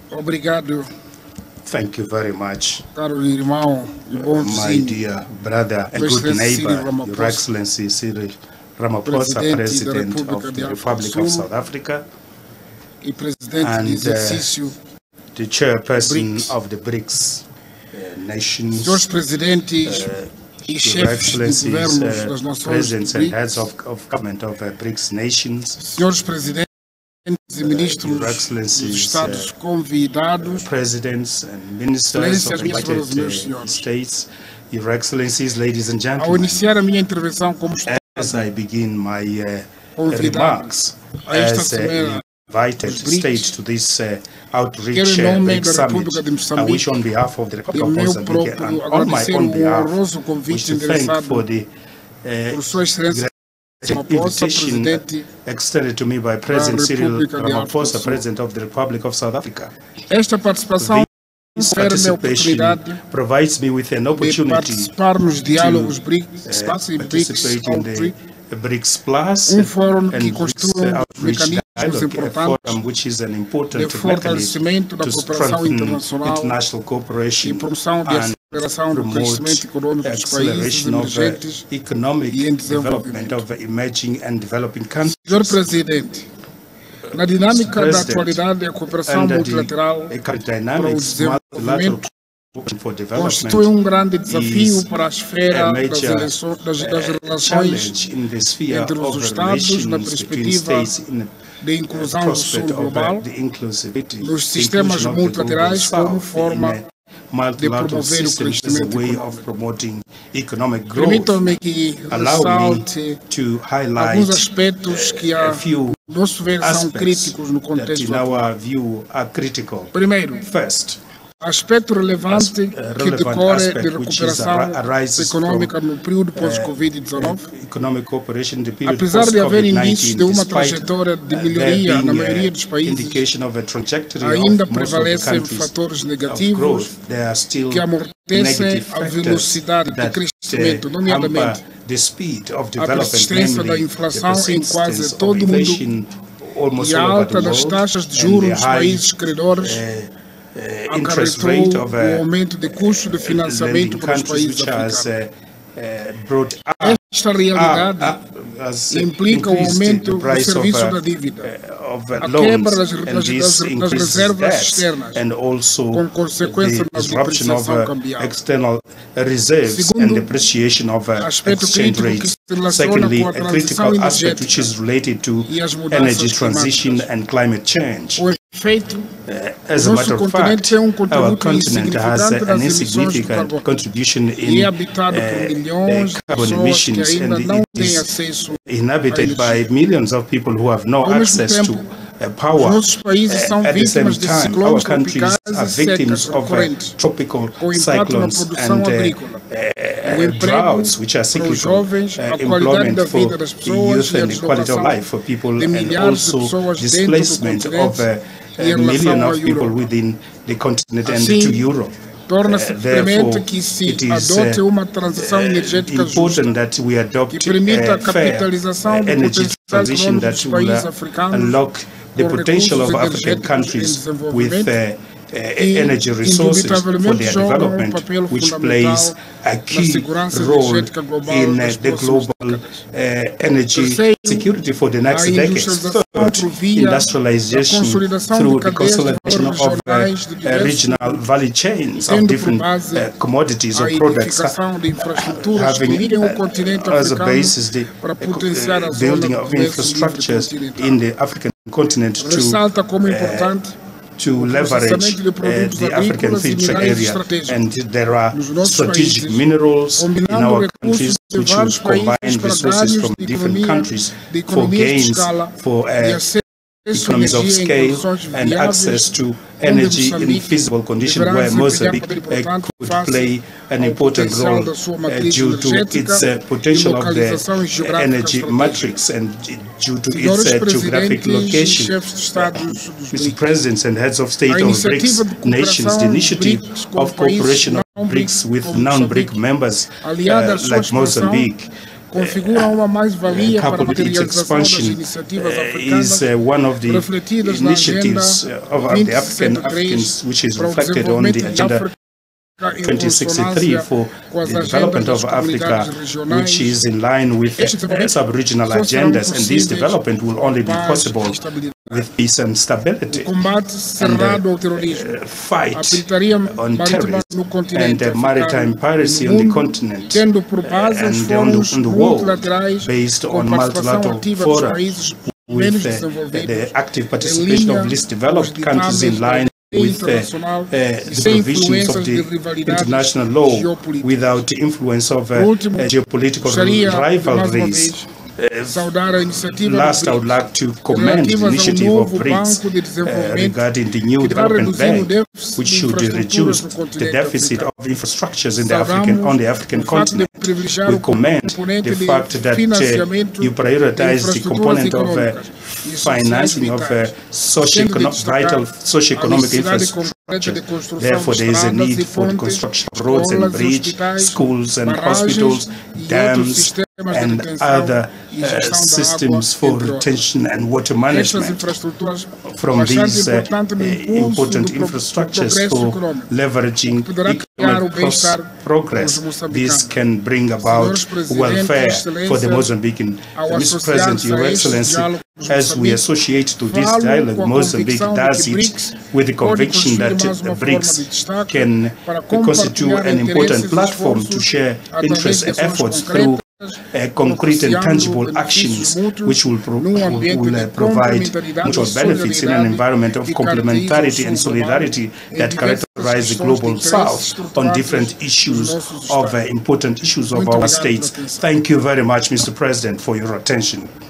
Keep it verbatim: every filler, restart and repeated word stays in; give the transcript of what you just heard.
Obrigado. Thank you very much, Caro irmão e bom my dear brother and good neighbor, Your Excellency Cyril Ramaphosa, President of the Republic of South Africa, e presidente and de exercício, uh, the chairperson BRICS. of the BRICS uh, nations, senhores presidentes uh, e Your chefes de Excellencies, governos uh, das nações presidents and BRICS, heads of, of government of uh, BRICS nations, senhores presidentes e ministros Your dos Excellencies, estados uh, convidados, presidents and ministers of Excelências, minhas senhoras e United meus uh, senhores. States, Your Excellencies, ladies and ao gentlemen. iniciar a minha intervenção como As I begin my uh, convidado remarks a esta as uh, semana invited dos BRICS, state to this uh, outreach quero em uh, nome BRICS da Summit, República de I wish Moçambique on behalf of the e Republic of meu Mozambique and próprio on my agradecer own o behalf, honroso wish convite to thank endereçado for the por uh, Sua Excelência Ramaphosa, invitation presidente extended to me by President Cyril República de Ramaphosa, África do Sul. President of the Republic of South Africa. Esta participação This confere-me a oportunidade participation provides me with an de opportunity participar nos diálogos BRICS, uh, espaço em BRICS, participate in Outreach, the BRICS Plus um fórum and que BRICS constitui um dos Outreach mecanismos Dialogue, a importantes forum which is an important de mechanism fortalecimento da to cooperação strengthen internacional international e cooperation promoção de and aceleração do promote crescimento econômico dos países acceleration of uh, emergentes. economic e em development desenvolvimento. of emerging and developing countries. Senhor Presidente, na dinâmica da President, atualidade, a cooperação Under the multilateral economic para o dynamics, multilateral desenvolvimento cooperation for development constitui um grande desafio is para a esfera a das, major eleições, das, das uh, relações challenge in the sphere entre os of Estados na relations between perspectiva states in de the inclusão do Sul prospect of global, uh, the inclusivity, nos the sistemas inclusion of the global multilaterais como South forma in, uh, multilateral promover o systems as a crescimento way econômico. of promoting economic growth. Permitam-me que Allow me ressalte to highlight alguns aspectos que, a a few nosso ver, são aspects críticos no that contexto in atual. our view are critical. Primeiro, First, aspecto relevante As- uh, que relevant decorre aspect de which is recuperação ar- arises econômica from, no período pós-Covid dezenove. economic cooperation in the period Apesar de haver indícios post-COVID nineteen, de uma despite trajetória de uh, melhoria there na being, maioria uh, dos países, indication of a trajectory ainda of most of the prevalecem countries fatores of negativos growth, there are still que amortecem negative a factors velocidade de that crescimento, uh, nomeadamente hamper the speed of a development, persistência da namely the inflação em persistence quase of todo o mundo inflation almost e a all over alta the das world, taxas de and juros the nos high, países credores uh, uh, interest acarretou rate of o uh, aumento de custo de financiamento lending para os countries países which has africanos. uh, uh, brought up, Esta realidade up, up, has implica o increased aumento the do price of, serviço uh, da dívida, uh, of uh, a loans, quebra das, and das, this das, das increases reservas debts, externas, and also com consequência the na disruption of depreciação uh, cambial. external reserves Segundo and depreciation of uh, aspecto exchange crítico que rates. se relaciona Secondly, com a a transição critical aspect energética which is related to e as mudanças energy transition climáticas. and climate change. O efeito, Uh, as a nosso matter of continente fact, tem um our contributo continent has insignificante uh, nas an emissões de insignificant carbono contribution e in é habitado por uh, milhões de uh, carbon pessoas que emissions, ainda and não it têm is acesso à inhabited by energia. millions of people who have no Ao mesmo access to tempo, uh, power. os nossos países são Uh, at the same vítimas de time, our ciclones countries tropicais are e secas victims of uh, recorrentes, tropical com impacto na cyclones produção and uh, agrícola, uh, o emprego droughts which are para os cyclical, jovens, uh, a qualidade employment da vida for das the pessoas youth e a and the quality of deslocação life for people, de and milhares de also pessoas dentro do displacement of continente uh, e em a million relação à of people Europa. within the continent and Assim, to Europe. torna-se Uh, premente therefore, que se it is adote uh, uma transição energética justa important that we adopt que permita a uh, fair capitalização uh, do energy potencial transition econômico that dos will países uh, africanos unlock the com potential recursos of African energéticos em countries with desenvolvimento uh, uh, e, energy resources for indubitavelmente, their jogam um development, papel which fundamental plays a na key segurança role energética global in das uh, the próximas global décadas. uh, energy Terceiro, security for the next a decades. industrialização Third, por via da industrialization consolidação through de the cadeias de consolidation valor of uh, regionais de uh, diversos regional value chains of tendo por different base uh, commodities a or products, edificação de infraestruturas que having liguem o uh, continente as a africano basis the para uh, potenciar a uh, zona building do of comércio livre infrastructures continental. in the African continent to Ressalta como uh, importante to o leverage processamento de uh, produtos the African agrícolas e feature minerais area, estratégicos and there are nos nossos strategic países, minerals in combinando our recursos countries de which will vários países combine para resources ganhos from de different economia, countries de for economias de gains, escala for e uh, acesso economies à of energia em scale condições and viáveis, access to onde energy in Moçambique feasible condition deverá where desempenhar Mozambique papel uh, importante could face play an ao important potencial role da sua uh, matriz due to energética its uh, e potential of the localização geográfica energy estratégica. matrix and due to Senhores its uh, geographic presidentes e location. chefes de Estado dos Mister BRICS, Presidents and heads of state a of iniciativa BRICS de nations, the cooperação initiative BRICS com of países cooperation of não BRICS BRICS with como non-BRIC Moçambique, members aliada à uh, sua like expansão, Mozambique, configuram uma mais-valia para a coupled its materialização das expansion iniciativas uh, africanas is uh, one of the refletidas na initiatives Agenda of uh, the African Africans, which is reflected on the Agenda twenty sixty-three for the development of Africa, which is in line with uh, sub-regional agendas, and this development will only be possible with peace and stability. And uh, fight on terrorism and uh, maritime piracy on the continent and on the, on the world based on multilateral fora with uh, the active participation of least developed countries in line with uh, uh, the provisions of the international law without the influence of uh, uh, geopolitical rivalries. Uh, last, I would like to commend the initiative of BRICS uh, regarding the new development bank, which should reduce the deficit of infrastructures in the African, on the African continent. We commend the fact that uh, you prioritize the component of uh, financing of uh, socio-economic, vital socio-economic infrastructure. Therefore, there is a need for the construction of roads and bridges, schools and hospitals, dams, and other uh, systems for retention and water management. From these uh, important infrastructures for leveraging economic progress, this can bring about welfare for the Mozambican. Mister President, Your Excellency, as we associate to this dialogue, Mozambique does it with the conviction that the BRICS can constitute an important platform to share interests and efforts through Uh, concrete and tangible actions which will, pro will, will uh, provide mutual benefits in an environment of complementarity and solidarity that characterize the global south on different issues of uh, important issues of our states. Thank you very much, Mister President, for your attention.